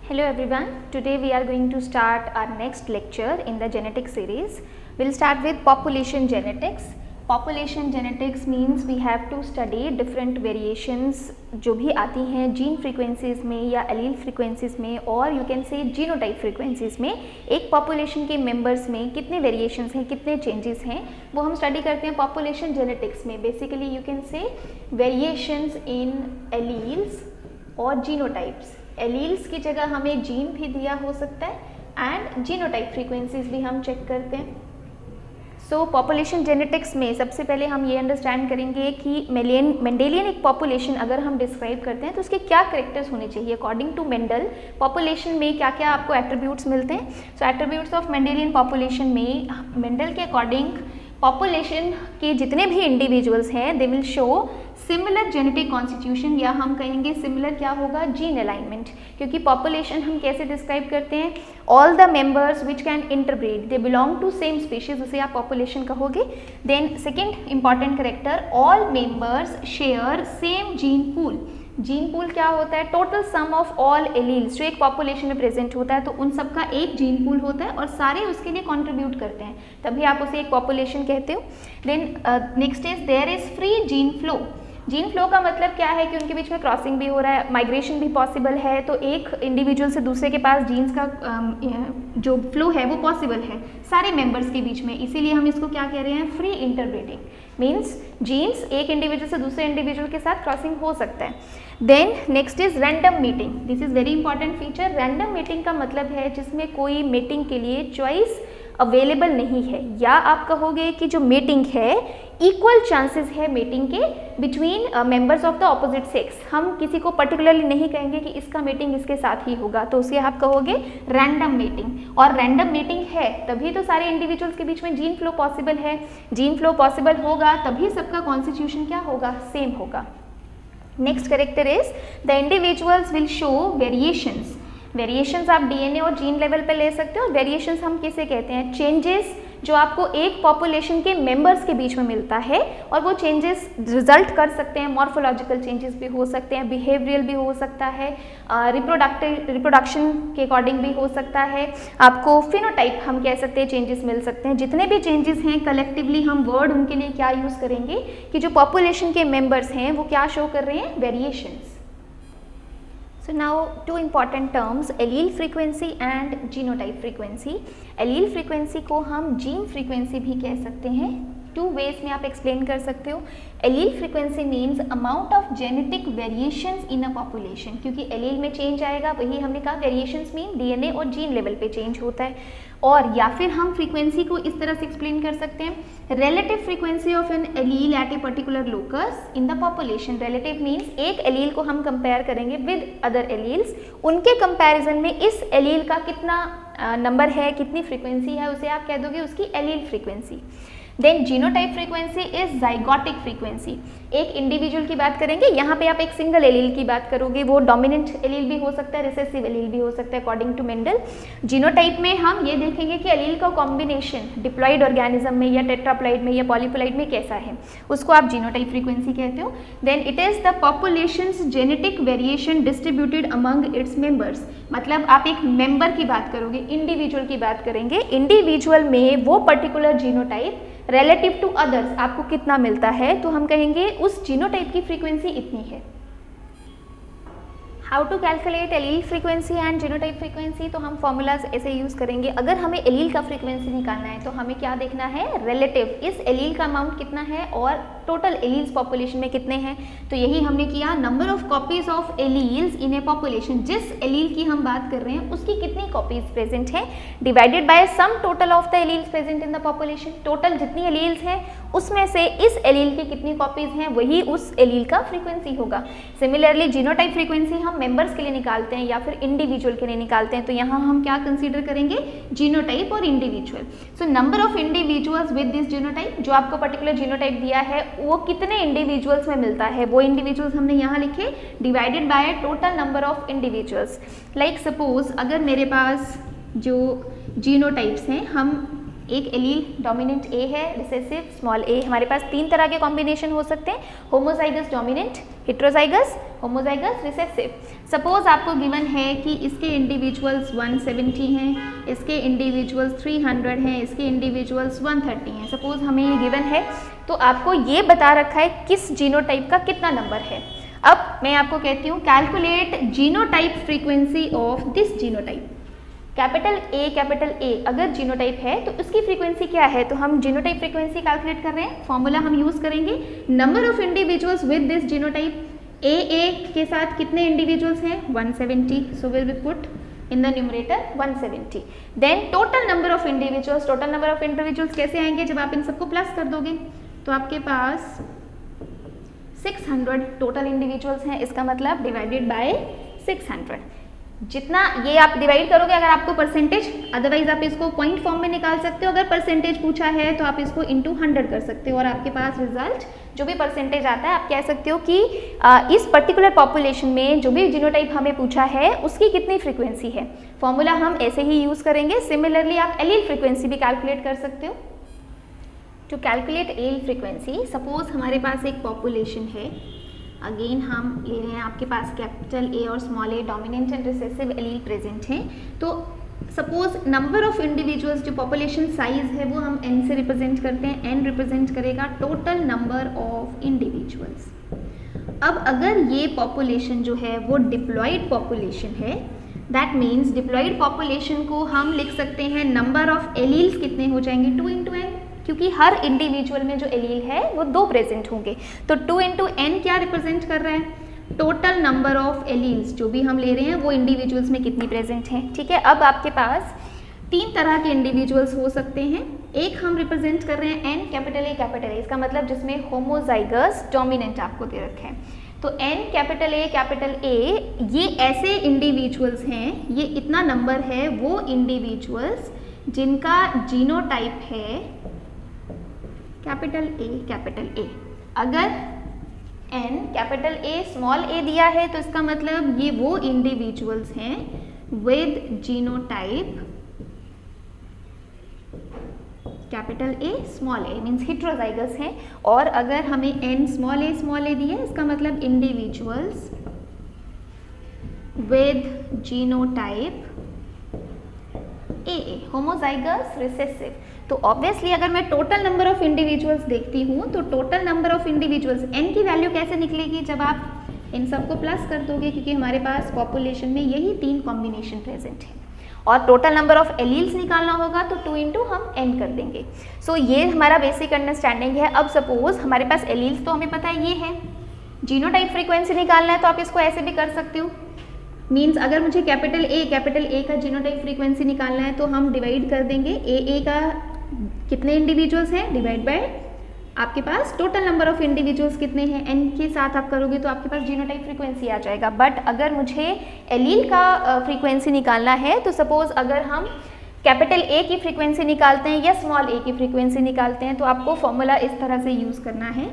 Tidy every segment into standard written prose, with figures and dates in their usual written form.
Hello everyone, today we are going to start our next lecture in the genetic series. We'll start with population genetics. Population genetics means we have to study different variations जो भी आती हैं gene frequencies में या allele frequencies में और you can say genotype frequencies में एक पॉपुलेशन के मेंबर्स में कितने वेरिएशंस हैं, कितने चेंजेस हैं, वो हम स्टडी करते हैं पॉपुलेशन जेनेटिक्स में. Basically you can say variations in alleles और जीनोटाइप्स. एलील्स की जगह हमें जीन भी दिया हो सकता है एंड जीनोटाइप फ्रीक्वेंसीज भी हम चेक करते हैं. सो पॉपुलेशन जेनेटिक्स में सबसे पहले हम ये अंडरस्टैंड करेंगे कि मेंडेलियन एक पॉपुलेशन अगर हम डिस्क्राइब करते हैं तो उसके क्या करेक्टर्स होने चाहिए. अकॉर्डिंग टू मेंडल पॉपुलेशन में क्या क्या आपको एट्रीब्यूट्स मिलते हैं. So attributes of Mendelian population में मेंडल के अकॉर्डिंग पॉपुलेशन के जितने भी इंडिविजुअल्स हैं they will show similar genetic constitution या हम कहेंगे सिमिलर क्या होगा जीन अलाइनमेंट. क्योंकि पॉपुलेशन हम कैसे डिस्क्राइब करते हैं, all the members which can interbreed they belong to same species, उसे आप पॉपुलेशन कहोगे. Then second important character, all members share same gene pool. Gene pool क्या होता है, total sum of all alleles जो एक पॉपुलेशन में प्रेजेंट होता है तो उन सबका एक जीन पूल होता है और सारे उसके लिए कंट्रीब्यूट करते हैं, तभी आप उसे एक पॉपुलेशन कहते हो. Then next is there is free gene flow. Gene flow का मतलब क्या है कि उनके बीच में क्रॉसिंग भी हो रहा है, माइग्रेशन भी पॉसिबल है, तो एक इंडिविजुअल से दूसरे के पास जीन्स का जो फ्लो है वो पॉसिबल है सारे मेंबर्स के बीच में. इसीलिए हम इसको क्या कह रहे हैं, फ्री इंटरब्रीडिंग. मीन्स जीन्स एक इंडिविजुअल से दूसरे इंडिविजुअल के साथ क्रॉसिंग हो सकता है. Then next is random mating. This is very important feature. Random mating का मतलब है जिसमें कोई मीटिंग के लिए चॉइस अवेलेबल नहीं है, या आप कहोगे कि जो मीटिंग है इक्वल चांसेस है मीटिंग के between members of the opposite sex. हम किसी को पर्टिकुलरली नहीं कहेंगे कि इसका मीटिंग इसके साथ ही होगा, तो उसे आप कहोगे रैंडम मीटिंग. और रैंडम मीटिंग है तभी तो सारे इंडिविजुअल्स के बीच में जीन फ्लो पॉसिबल है. जीन फ्लो पॉसिबल होगा तभी सबका कॉन्स्टिट्यूशन क्या होगा, सेम होगा. Next character is the individuals will show variations. Variations आप डीएनए और जीन लेवल पे ले सकते हो. वेरिएशंस हम किसे कहते हैं, चेंजेस जो आपको एक पॉपुलेशन के मेंबर्स के बीच में मिलता है और वो चेंजेस रिजल्ट कर सकते हैं, मॉर्फोलॉजिकल चेंजेस भी हो सकते हैं, बिहेवियरल भी हो सकता है, रिप्रोडक्शन के अकॉर्डिंग भी हो सकता है, आपको फिनोटाइप हम कह सकते हैं चेंजेस मिल सकते हैं. जितने भी चेंजेस हैं कलेक्टिवली हम वर्ड उनके लिए क्या यूज़ करेंगे कि जो पॉपुलेशन के मेंबर्स हैं वो क्या शो कर रहे हैं, variations. So now two important terms, allele frequency and genotype frequency. Allele frequency को हम gene frequency भी कह सकते हैं. टू वेज में आप एक्सप्लेन कर सकते हो. Allele frequency means amount of genetic variations in a population. क्योंकि एलील में चेंज आएगा, वही हमने कहा वेरिएशंस मीन डीएनए और जीन लेवल पे चेंज होता है. और या फिर हम फ्रीक्वेंसी को इस तरह से एक्सप्लेन कर सकते हैं, relative frequency of an allele at a particular locus in the population. Relative means एक एलील को हम कंपेयर करेंगे विद अदर एलील्स, उनके कंपैरिजन में इस एलील का कितना नंबर है, कितनी फ्रीक्वेंसी है, उसे आप कह दोगे उसकी allele frequency. Then genotype frequency is zygotic frequency. एक इंडिविजुअल की बात करेंगे, यहाँ पे आप एक सिंगल एलील की बात करोगे, वो डोमिनेंट एलील भी हो सकता है, रिसेसिव एलील भी हो सकता है अकॉर्डिंग टू मेंडल. जीनोटाइप में हम ये देखेंगे कि एलील का कॉम्बिनेशन डिप्लॉइड ऑर्गेनिज्म में या टेट्राप्लॉइड में या पॉलीप्लॉइड में कैसा है, उसको आप जीनोटाइप फ्रीक्वेंसी कहते हो. Then it is the population's genetic variation distributed among its members. मतलब आप एक मेंबर की बात करोगे, इंडिविजुअल की बात करेंगे, इंडिविजुअल में वो particular genotype relative to others आपको कितना मिलता है, तो हम कहेंगे उस जीनोटाइप की फ्रीक्वेंसी इतनी है. How to calculate allele frequency and genotype frequency, तो हम फॉर्मूलाज ऐसे यूज़ करेंगे. अगर हमें एलील का फ्रीक्वेंसी निकालना है तो हमें क्या देखना है, रिलेटिव, इस एलील का अमाउंट कितना है और टोटल एलील्स पॉपुलेशन में कितने हैं. तो यही हमने किया, number of copies of alleles in a population, जिस एलील की हम बात कर रहे हैं उसकी कितनी कॉपीज प्रेजेंट हैं, divided by sum total of the alleles present in the population. Total जितनी एलील्स हैं उसमें से इस एलील की कितनी कॉपीज हैं वही उस एलील का फ्रीक्वेंसी होगा. सिमिलरली जीनोटाइप फ्रीक्वेंसी हम मेंबर्स के लिए निकालते हैं या फिर इंडिविजुअल के लिए निकालते हैं, तो यहाँ हम क्या कंसीडर करेंगे, जीनोटाइप और individual. So number of individuals with this genotype, जो आपको पर्टिकुलर जीनोटाइप दिया है वो कितने इंडिविजुअल्स में मिलता है, वो इंडिविजुअल्स हमने यहाँ लिखे, divided by total number of individuals. Like suppose अगर मेरे पास जो जीनोटाइप्स हैं, हम एक एलील डोमिनेंट ए है, रिसेसिव स्मॉल ए। हमारे पास 3 तरह के कॉम्बिनेशन हो सकते हैं, homozygous dominant, heterozygous, homozygous recessive. Suppose आपको गिवन है कि इसके इंडिविजुअल्स 170 हैं, इसके इंडिविजुअल्स 300 हैं, इसके इंडिविजुअल्स 130 हैं। सपोज हमें ये गिवन है, तो आपको ये बता रखा है किस जीनोटाइप का कितना नंबर है। अब मैं आपको कहती हूँ calculate genotype frequency of this genotype. Capital A अगर जीनोटाइप है तो उसकी फ्रीक्वेंसी क्या है, तो हम जीनोटाइप फ्रीक्वेंसी कैलकुलेट कर रहे हैं। फॉर्मूला हम यूज करेंगे, number of individuals with this genotype. A के साथ कितने इंडिविजुअल्स हैं, 170, so will be put in the numerator 170। Then total number of individuals, total number of individuals कैसे आएंगे, जब आप इन सबको प्लस कर दोगे तो आपके पास 600 टोटल इंडिविजुअल्स हैं, इसका मतलब डिवाइडेड बाय 600। जितना ये आप डिवाइड करोगे अगर आपको परसेंटेज, अदरवाइज आप इसको पॉइंट फॉर्म में निकाल सकते हो। अगर परसेंटेज पूछा है तो आप इसको इंटू 100 कर सकते हो और आपके पास रिजल्ट जो भी परसेंटेज आता है आप कह सकते हो कि इस पर्टिकुलर पॉपुलेशन में जो भी जीनोटाइप हमें पूछा है उसकी कितनी फ्रीक्वेंसी है। फॉर्मूला हम ऐसे ही यूज करेंगे। सिमिलरली आप एलील फ्रीक्वेंसी भी कैलकुलेट कर सकते हो। To calculate allele frequency, suppose हमारे पास एक पॉपुलेशन है, अगेन हम ले रहे हैं, आपके पास कैपिटल ए और small A dominant and recessive allele present हैं। तो सपोज नंबर ऑफ इंडिविजुअल्स, जो पॉपुलेशन साइज है वो हम n से रिप्रेजेंट करते हैं। n रिप्रेजेंट करेगा टोटल नंबर ऑफ इंडिविजुअल्स। अब अगर ये पॉपुलेशन जो है वो डिप्लॉयड पॉपुलेशन है, दैट मीन्स डिप्लॉयड पॉपुलेशन को हम लिख सकते हैं नंबर ऑफ एलील्स कितने हो जाएंगे, 2 इंटू एन, क्योंकि हर इंडिविजुअल में जो एलील है वो 2 प्रेजेंट होंगे। तो 2 इंटू एन क्या रिप्रेजेंट कर रहा है, टोटल नंबर ऑफ एलील्स जो भी हम ले रहे हैं वो इंडिविजुअल्स में कितनी प्रेजेंट हैं। ठीक है, अब आपके पास 3 तरह के इंडिविजुअल्स हो सकते हैं। एक हम रिप्रेजेंट कर रहे हैं एन कैपिटल ए, इसका मतलब जिसमें होमोजाइगस डोमिनेंट आपको दे रखे हैं। तो एन कैपिटल ए ये ऐसे इंडिविजुअल्स हैं, ये इतना नंबर है वो इंडिविजुअल्स जिनका जीनोटाइप है कैपिटल ए। अगर N capital A small A दिया है तो इसका मतलब ये वो इंडिविजुअल्स हैं with genotype capital A small A, means heterozygous हैं। और अगर हमें एन स्मॉल ए दिया है, इसका मतलब individuals with genotype a, homozygous recessive. तो ऑब्वियसली अगर मैं टोटल नंबर ऑफ इंडिविजुअल्स देखती हूँ तो total number of individuals n की वैल्यू कैसे निकलेगी, जब आप इन सबको प्लस कर दोगे, क्योंकि हमारे पास पॉपुलेशन में यही 3 कॉम्बिनेशन प्रेजेंट है। और टोटल नंबर ऑफ एलील्स निकालना होगा तो 2 इंटू हम एन कर देंगे। सो ये हमारा बेसिक अंडरस्टैंडिंग है। अब सपोज हमारे पास एलील्स तो हमें पता है ये है, जीनोटाइप फ्रीक्वेंसी निकालना है तो आप इसको ऐसे भी कर सकते हो। मीन्स अगर मुझे कैपिटल ए का जीनोटाइप फ्रीक्वेंसी निकालना है तो हम डिवाइड कर देंगे ए का कितने इंडिविजुअल्स हैं डिवाइड बाय आपके पास टोटल नंबर ऑफ इंडिविजुअल्स कितने हैं, एन के साथ आप करोगे तो आपके पास जीनोटाइप फ्रीक्वेंसी आ जाएगा। बट अगर मुझे एलील का फ्रीक्वेंसी निकालना है तो सपोज अगर हम कैपिटल ए की फ्रीक्वेंसी निकालते हैं या स्मॉल ए की फ्रीक्वेंसी निकालते हैं तो आपको फॉर्मूला इस तरह से यूज़ करना है।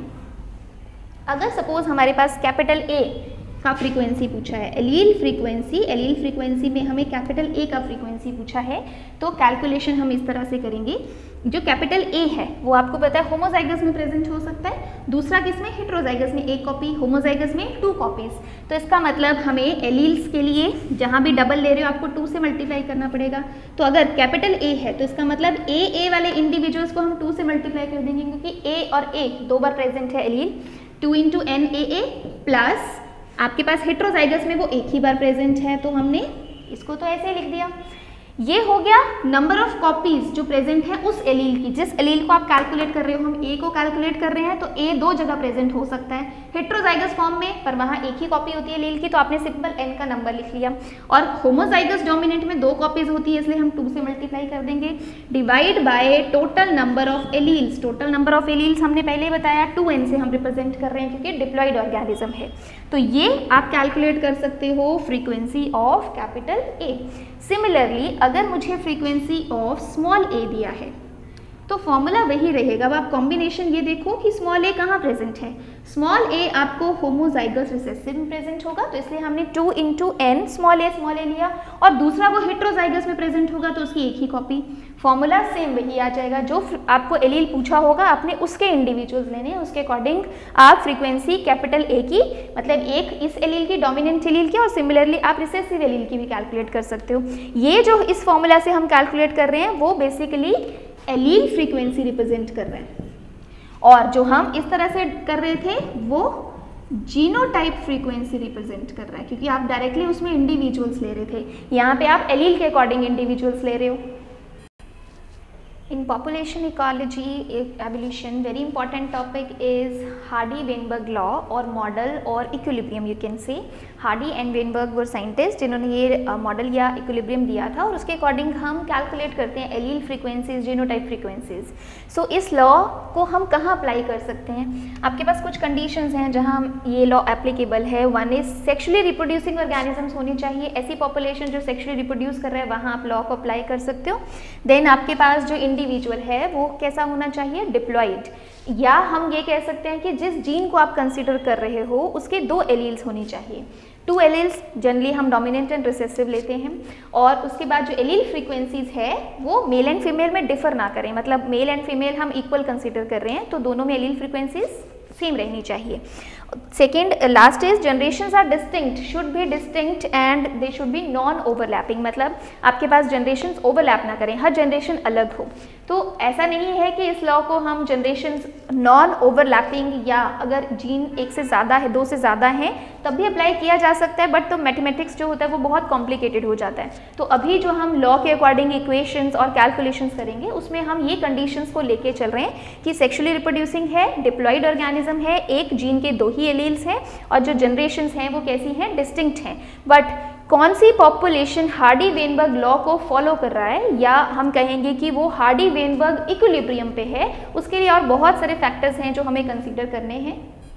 अगर सपोज हमारे पास कैपिटल ए का फ्रीक्वेंसी पूछा है, एलील फ्रीक्वेंसी में हमें कैपिटल ए का फ्रीक्वेंसी पूछा है, तो कैलकुलेशन हम इस तरह से करेंगे। जो कैपिटल ए है वो आपको पता है होमोजाइगस में प्रेजेंट हो सकता है, दूसरा किसमें, हेट्रोजाइगस में 1 कॉपी, होमोजाइगस में 2 कॉपीज। तो इसका मतलब हमें एलील्स के लिए जहाँ भी डबल ले रहे हो आपको 2 से मल्टीप्लाई करना पड़ेगा। तो अगर कैपिटल ए है तो इसका मतलब ए वाले इंडिविजुअल्स को हम 2 से मल्टीप्लाई कर देंगे, क्योंकि ए और ए 2 बार प्रेजेंट है allele. 2 into n a plus आपके पास हेट्रोजाइगस में वो 1 ही बार प्रेजेंट है, तो हमने इसको तो ऐसे लिख दिया। ये हो गया नंबर ऑफ कॉपीज जो प्रेजेंट है उस एलील की, जिस एलील को आप कैलकुलेट कर रहे हो। हम ए को कैलकुलेट कर रहे हैं तो ए 2 जगह प्रेजेंट हो सकता है हेट्रोजाइगस फॉर्म में, पर वहाँ 1 ही कॉपी होती है एलील की, तो आपने सिंपल एन का नंबर लिख लिया। और होमोजाइगस डोमिनेंट में 2 कॉपीज होती है, इसलिए हम 2 से मल्टीप्लाई कर देंगे divide by total number of alleles. Total number of alleles हमने पहले ही बताया 2n से हम रिप्रेजेंट कर रहे हैं क्योंकि डिप्लॉयड ऑर्गेनिज्म है। तो ये आप कैलकुलेट कर सकते हो frequency of capital A. Similarly अगर मुझे फ्रीक्वेंसी ऑफ स्मॉल ए दिया है, तो फॉर्मूला वही रहेगा। अब आप कॉम्बिनेशन ये देखो कि स्मॉल ए कहाँ प्रेजेंट है, स्मॉल ए आपको होमोजाइगस रिसेसिव में प्रेजेंट होगा, तो इसलिए हमने 2 × n स्मॉल ए लिया, और दूसरा वो हेट्रोजाइगस में प्रेजेंट होगा तो उसकी एक ही कॉपी। फॉर्मूला सेम वही आ जाएगा, जो आपको एलील पूछा होगा आपने उसके इंडिविजुअल्स लेने हैं, उसके अकॉर्डिंग आप फ्रीक्वेंसी कैपिटल ए की, मतलब एक इस एलील की डोमिनेंट एलील की, और सिमिलरली आप रिसेसिव एलील की भी कैलकुलेट कर सकते हो। ये जो इस फॉर्मूला से हम कैलकुलेट कर रहे हैं वो बेसिकली एलील फ्रीक्वेंसी रिप्रेजेंट कर रहे हैं, और जो हम इस तरह से कर रहे थे वो जीनोटाइप फ्रीक्वेंसी रिप्रेजेंट कर रहा है, क्योंकि आप डायरेक्टली उसमें इंडिविजुअल्स ले रहे थे, यहाँ पे आप एलील के अकॉर्डिंग इंडिविजुअल्स ले रहे हो। In population ecology, evolution, very important topic is Hardy-Weinberg law or model or equilibrium you can say. Hardy and Weinberg were scientists जिन्होंने ये मॉडल या इक्विलिब्रियम दिया था, और उसके अकॉर्डिंग हम कैलकुलेट करते हैं allele frequencies, genotype frequencies. So इस लॉ को हम कहाँ अप्लाई कर सकते हैं? आपके पास कुछ कंडीशंस हैं जहाँ ये लॉ एप्लीकेबल है। One is sexually reproducing organisms होनी चाहिए, ऐसी पॉपुलेशन जो सेक्सुअली रिप्रोड्यूस कर रहा है वहाँ आप लॉ को अप्लाई कर सकते हो। देन आपके पास जो इंडिविजुअल है वो कैसा होना चाहिए? डिप्लॉइड, या हम ये कह सकते हैं कि जिस जीन को आप कंसीडर कर रहे हो उसके 2 एलील्स होनी चाहिए। 2 एलील्स जनरली हम डोमिनेंट एंड रिसेसिव लेते हैं, और उसके बाद जो एलील फ्रीक्वेंसीज है वो मेल एंड फीमेल में डिफर ना करें, मतलब मेल एंड फीमेल हम इक्वल कंसीडर कर रहे हैं तो दोनों में एलील फ्रीक्वेंसीज सेम रहनी चाहिए। Second last is generations are distinct, should be distinct and they should be non overlapping, मतलब आपके पास जनरेशंस ओवरलैप ना करें, हर जनरेशन अलग हो। तो ऐसा नहीं है कि इस लॉ को हम जनरेशंस नॉन ओवरलैपिंग या अगर जीन 1 से ज़्यादा है 2 से ज़्यादा हैं तब भी अप्लाई किया जा सकता है, बट तो मैथमेटिक्स जो होता है वो बहुत कॉम्प्लिकेटेड हो जाता है। तो अभी जो हम लॉ के अकॉर्डिंग इक्वेशंस और कैलकुलेशंस करेंगे उसमें हम ये कंडीशंस को लेके चल रहे हैं कि सेक्सुअली रिप्रोड्यूसिंग है, डिप्लॉइड ऑर्गेनिज्म है, एक जीन के 2 ही एलील्स हैं, और जो जनरेशंस हैं वो कैसी हैं? डिस्टिंक्ट हैं। बट कौन सी पॉपुलेशन हार्डी-वेनबर्ग लॉ को फॉलो कर रहा है, या हम कहेंगे कि वो हार्डी-वेनबर्ग इक्विलिब्रियम पे है, उसके लिए और बहुत सारे फैक्टर्स हैं जो हमें कंसीडर करने हैं।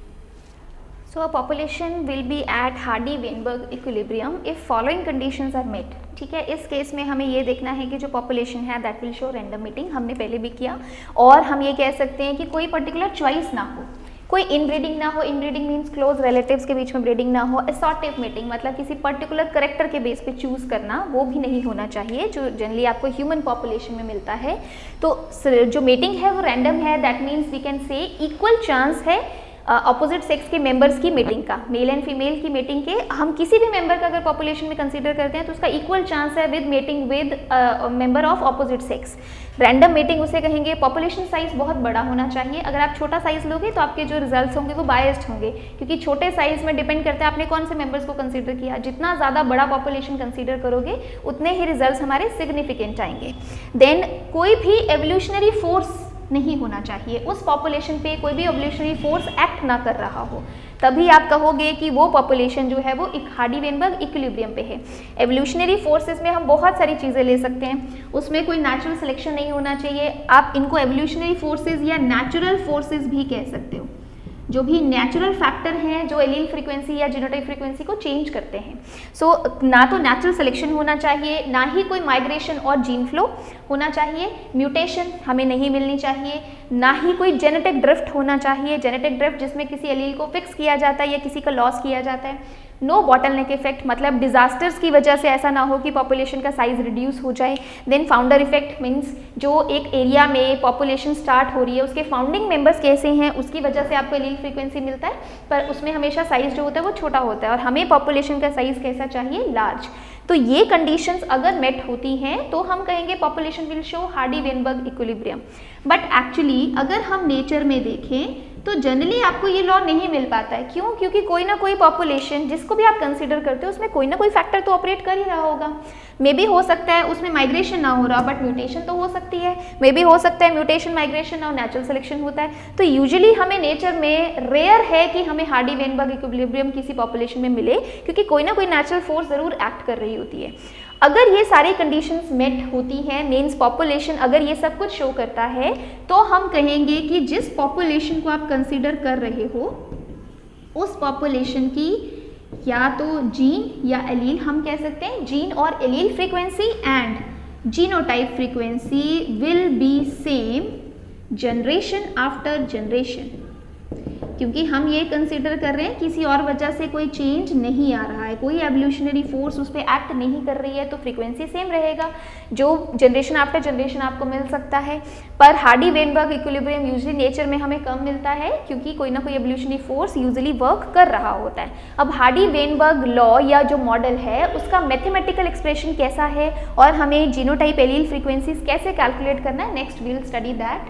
So a population will be at Hardy Weinberg equilibrium if following conditions are met. ठीक है, इस केस में हमें ये देखना है कि जो पॉपुलेशन है that will show random mating, हमने पहले भी किया, और हम ये कह सकते हैं कि कोई पर्टिकुलर चॉइस ना हो, कोई इनब्रीडिंग ना हो, इनब्रीडिंग मीन्स क्लोज रिलेटिव्स के बीच में ब्रीडिंग ना हो, असॉर्टिव मीटिंग मतलब किसी पर्टिकुलर करेक्टर के बेस पे चूज़ करना वो भी नहीं होना चाहिए जो जनरली आपको ह्यूमन पॉपुलेशन में मिलता है। तो जो मीटिंग है वो रैंडम है, that means we can say equal chance है अपोजिट सेक्स के मेंबर्स की मीटिंग का, मेल एंड फीमेल की मीटिंग के, हम किसी भी मेंबर का अगर पॉपुलेशन में कंसीडर करते हैं तो उसका इक्वल चांस है with mating with member of opposite sex. Random mating उसे कहेंगे। पॉपुलेशन साइज बहुत बड़ा होना चाहिए, अगर आप छोटा साइज लोगे तो आपके जो रिजल्ट्स होंगे वो बायस्ड होंगे, क्योंकि छोटे साइज में डिपेंड करता है आपने कौन से मेंबर्स को कंसीडर किया। जितना ज़्यादा बड़ा पॉपुलेशन कंसीडर करोगे उतने ही रिजल्ट्स हमारे सिग्निफिकेंट आएंगे। देन कोई भी एवोल्यूशनरी फोर्स नहीं होना चाहिए, उस पॉपुलेशन पे कोई भी एवोल्यूशनरी फोर्स एक्ट ना कर रहा हो, तभी आप कहोगे कि वो पॉपुलेशन जो है वो हार्डी-वेनबर्ग इक्विलिब्रियम पे है। एवोल्यूशनरी फोर्सेस में हम बहुत सारी चीज़ें ले सकते हैं, उसमें कोई नेचुरल सिलेक्शन नहीं होना चाहिए। आप इनको एवोल्यूशनरी फोर्सेस या नेचुरल फोर्सेस भी कह सकते हो, जो भी नेचुरल फैक्टर हैं जो एलील फ्रीक्वेंसी या जीनोटाइप फ्रीक्वेंसी को चेंज करते हैं। सो ना तो नेचुरल सिलेक्शन होना चाहिए, ना ही कोई माइग्रेशन और जीन फ्लो होना चाहिए, म्यूटेशन हमें नहीं मिलनी चाहिए, ना ही कोई जेनेटिक ड्रिफ्ट होना चाहिए, जेनेटिक ड्रिफ्ट जिसमें किसी एलील को फिक्स किया जाता है या किसी का लॉस किया जाता है। नो बॉटलनेक इफेक्ट, मतलब डिजास्टर्स की वजह से ऐसा ना हो कि पॉपुलेशन का साइज रिड्यूस हो जाए। देन फाउंडर इफेक्ट मीन्स जो एक एरिया में पॉपुलेशन स्टार्ट हो रही है उसके फाउंडिंग मेंबर्स कैसे हैं उसकी वजह से आपको एलील फ्रीक्वेंसी मिलता है, पर उसमें हमेशा साइज जो होता है वो छोटा होता है, और हमें पॉपुलेशन का साइज कैसा चाहिए? लार्ज। तो ये कंडीशंस अगर मेट होती हैं तो हम कहेंगे population will show Hardy Weinberg equilibrium. But actually अगर हम नेचर में देखें तो जनरली आपको ये लॉ नहीं मिल पाता है। क्यों? क्योंकि कोई ना कोई पॉपुलेशन जिसको भी आप कंसीडर करते हो उसमें कोई ना कोई फैक्टर तो ऑपरेट कर ही रहा होगा। मे बी हो सकता है उसमें माइग्रेशन ना हो रहा, बट म्यूटेशन तो हो सकती है। मे बी हो सकता है म्यूटेशन माइग्रेशन ना हो, नेचुरल सिलेक्शन होता है। तो यूजुअली हमें नेचर में रेयर है कि हमें हार्डी-वेनबर्ग इक्विलिब्रियम किसी पॉपुलेशन में मिले, क्योंकि कोई ना कोई नेचुरल फोर्स ज़रूर एक्ट कर रही होती है। अगर ये सारी कंडीशंस मेट होती हैं, मीन्स पॉपुलेशन अगर ये सब कुछ शो करता है, तो हम कहेंगे कि जिस पॉपुलेशन को आप कंसीडर कर रहे हो उस पॉपुलेशन की या तो जीन या एलील, हम कह सकते हैं जीन और allele frequency and genotype frequency will be same generation after generation, क्योंकि हम ये कंसीडर कर रहे हैं किसी और वजह से कोई चेंज नहीं आ रहा है, कोई एवोल्यूशनरी फोर्स उस पर एक्ट नहीं कर रही है, तो फ्रीक्वेंसी सेम रहेगा। जो जनरेशन आफ्टर जनरेशन आपको मिल सकता है, पर हार्डी-वेनबर्ग इक्विलिब्रियम यूजुअली नेचर में हमें कम मिलता है, क्योंकि कोई ना कोई एवोल्यूशनरी फोर्स यूजुअली वर्क कर रहा होता है। अब हार्डी-वेनबर्ग लॉ या जो मॉडल है उसका मैथमेटिकल एक्सप्रेशन कैसा है और हमें जीनोटाइप एलील फ्रीक्वेंसीज कैसे कैलकुलेट करना है, next we will study that.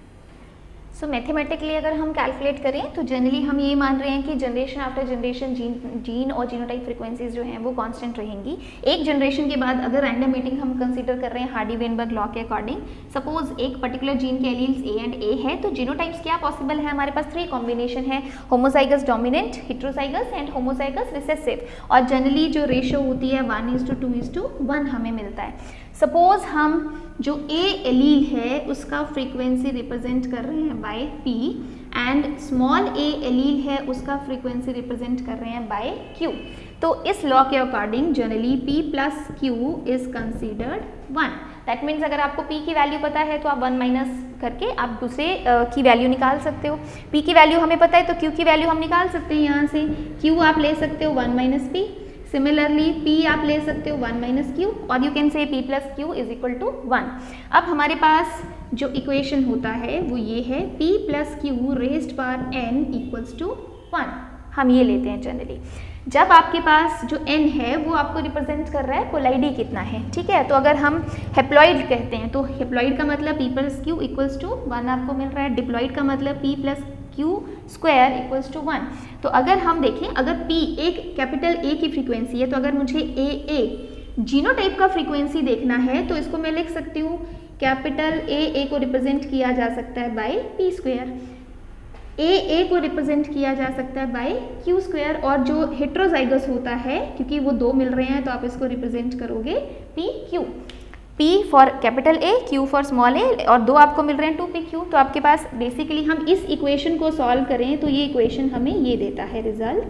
So mathematically अगर हम कैलकुलेट करें तो जनरली हम ये मान रहे हैं कि जनरेशन आफ्टर जनरेशन जीन और जीनोटाइप फ्रीक्वेंसीज जो हैं वो कांस्टेंट रहेंगी। एक जनरेशन के बाद अगर रैंडम मीटिंग हम कंसीडर कर रहे हैं हार्डी-वेनबर्ग लॉ के अकॉर्डिंग, सपोज एक पर्टिकुलर जीन के एलील्स ए एंड ए है, तो जीनोटाइप्स क्या पॉसिबल है, हमारे पास 3 कॉम्बिनेशन है, homozygous dominant, heterozygous and homozygous recessive, और जनरली जो रेशियो होती है 1:2:1 हमें मिलता है। सपोज हम जो ए एलील है उसका फ्रीक्वेंसी रिप्रेजेंट कर रहे हैं by p and small a allele है उसका फ्रीक्वेंसी रिप्रेजेंट कर रहे हैं बाय क्यू, तो इस लॉ के according generally p plus q is considered 1। That means अगर आपको p की वैल्यू पता है तो आप 1 माइनस करके आप दूसरे की वैल्यू निकाल सकते हो। p की वैल्यू हमें पता है तो q की वैल्यू हम निकाल सकते हैं, यहाँ से q आप ले सकते हो 1 माइनस p, सिमिलरली p आप ले सकते हो 1 माइनस क्यू, और you can say p plus q is equal to 1। अब हमारे पास जो इक्वेशन होता है वो ये है p plus q raised power n equals to 1, हम ये लेते हैं जनरली। जब आपके पास जो n है वो आपको रिप्रेजेंट कर रहा है कोलाइडी कितना है, ठीक है, तो अगर हम हेप्लॉइड कहते हैं तो हेप्लॉइड का मतलब p plus q equals to 1 आपको मिल रहा है, डिप्लॉइड का मतलब p plus q square equals to 1। तो अगर हम देखें, अगर p एक कैपिटल A की फ्रीक्वेंसी है, तो अगर मुझे AA जीनोटाइप का फ्रीक्वेंसी देखना है तो इसको मैं लिख सकती हूँ कैपिटल A को रिप्रेजेंट किया जा सकता है बाय p स्क्वायर, AA को रिप्रेजेंट किया जा सकता है बाय q स्क्वायर, और जो हेट्रोजाइगस होता है क्योंकि वो 2 मिल रहे हैं तो आप इसको रिप्रेजेंट करोगे PQ, P for capital A, Q for small a, और 2 आपको मिल रहे हैं 2PQ। तो आपके पास बेसिकली हम इस इक्वेशन को सॉल्व करें तो ये इक्वेशन हमें ये देता है result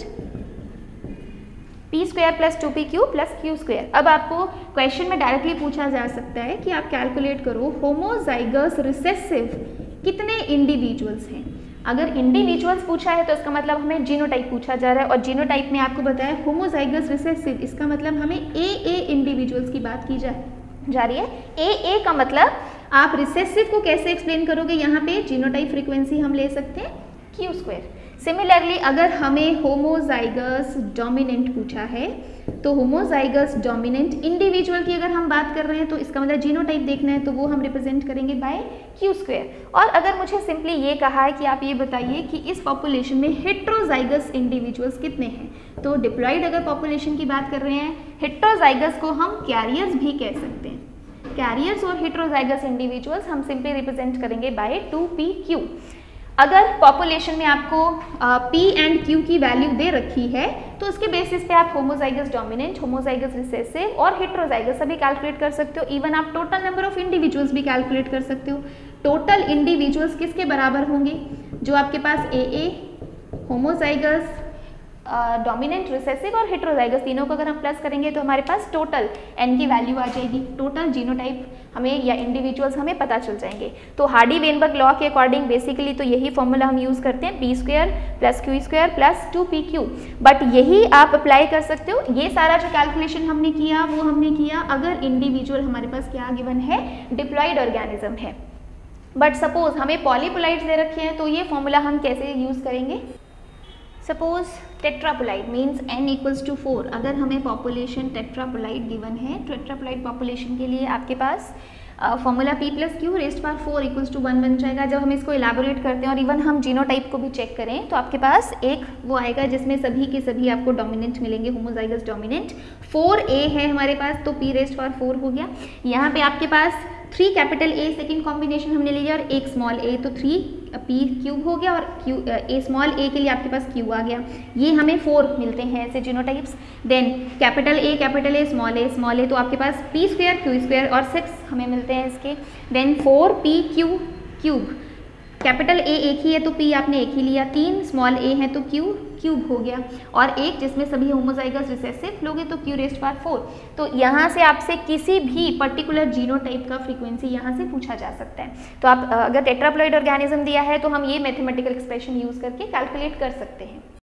p square plus 2PQ plus Q square. अब आपको क्वेश्चन में डायरेक्टली पूछा जा सकता है कि आप कैलकुलेट करो होमोजाइगस रिसेसिव कितने इंडिविजुअल्स हैं। अगर इंडिविजुअल्स पूछा है तो इसका मतलब हमें जीनोटाइप पूछा जा रहा है, और जीनोटाइप में आपको बताया होमोजाइगस रिसेसिव, इसका मतलब हमें AA इंडिविजुअल्स की बात की जा रही है। AA का मतलब आप रिसेसिव को कैसे एक्सप्लेन करोगे, यहाँ पे जीनोटाइप फ्रीक्वेंसी हम ले सकते हैं Q स्क्वायर। सिमिलरली अगर हमें होमोजाइगस डोमिनेंट पूछा है तो होमोजाइगस डोमिनेंट इंडिविजुअल की अगर हम बात कर रहे हैं तो इसका मतलब जीनोटाइप देखना है तो वो हम रिप्रेजेंट करेंगे बाय Q स्क्वायर। और अगर मुझे सिंपली ये कहा है कि आप ये बताइए कि इस पॉपुलेशन में हेट्रोजाइगस इंडिविजुअल्स कितने हैं, तो डिप्लॉइड अगर पॉपुलेशन की बात कर रहे हैं, हेट्रोजाइगस को हम कैरियर्स भी कह सकते हैं। कैरियर्स और हेट्रोजाइगस इंडिविजुअल्स हम सिंपली रिप्रेजेंट करेंगे बाय 2PQ। अगर पॉपुलेशन में आपको P एंड Q की वैल्यू दे रखी है तो उसके बेसिस पे आप होमोजाइगस डोमिनेंट, होमोजाइगस रिसेसिव और हेट्रोजाइगस सभी कैलकुलेट कर सकते हो। इवन आप टोटल नंबर ऑफ इंडिविजुअल्स भी कैलकुलेट कर सकते हो। टोटल इंडिविजुअल्स किसके बराबर होंगे, जो आपके पास AA होमोजाइगस डोमिनेंट, रिसेसिव और हेट्रोजाइगस तीनों को अगर हम प्लस करेंगे तो हमारे पास टोटल n की वैल्यू आ जाएगी, टोटल जीनोटाइप हमें या इंडिविजुअल्स हमें पता चल जाएंगे। तो हार्डी-वेनबर्ग लॉ के अकॉर्डिंग बेसिकली तो यही फॉर्मूला हम यूज़ करते हैं, p square plus q square plus 2PQ, but यही आप अप्लाई कर सकते हो। ये सारा जो कैलकुलेशन हमने किया वो हमने किया अगर इंडिविजुअल हमारे पास क्या गिवन है, डिप्लॉइड ऑर्गेनिज्म है। बट सपोज हमें पॉलीपोलाइड्स दे रखे हैं तो ये फॉर्मूला हम कैसे यूज़ करेंगे। Suppose tetraploid means n equals to 4, अगर हमें पॉपुलेशन टेट्रापोलाइड गिवन है, टेट्रापोलाइड पॉपुलेशन के लिए आपके पास formula p plus q raised power 4 equals to 1 बन जाएगा। जब हम इसको इलाबोरेट करते हैं और इवन हम जीनोटाइप को भी चेक करें तो आपके पास एक वो आएगा जिसमें सभी के सभी आपको डोमिनेंट मिलेंगे, होमोजाइगस डोमिनेंट। 4A है हमारे पास तो p रेस्ट पावर 4 हो गया। यहाँ पे आपके पास 3 कैपिटल A सेकेंड कॉम्बिनेशन हमने ले लिया और एक स्मॉल a, तो 3p क्यूब हो गया और a स्मॉल a के लिए आपके पास q आ गया। ये हमें 4 मिलते हैं ऐसे genotypes. Then capital A small a तो आपके पास p स्क्वायर q स्क्वायर और 6 हमें मिलते हैं इसके। Then 4PQ cube, capital A एक ही है तो p आपने एक ही लिया, 3 स्मॉल a है तो q क्यूब हो गया, और एक जिसमें सभी होमोजाइगस रिसेसिव लोगे तो q⁴। तो यहाँ से आपसे किसी भी पर्टिकुलर जीनोटाइप का फ्रीक्वेंसी यहाँ से पूछा जा सकता है। तो आप अगर टेट्राप्लॉइड ऑर्गेनिज्म दिया है तो हम ये मैथमेटिकल एक्सप्रेशन यूज करके कैलकुलेट कर सकते हैं।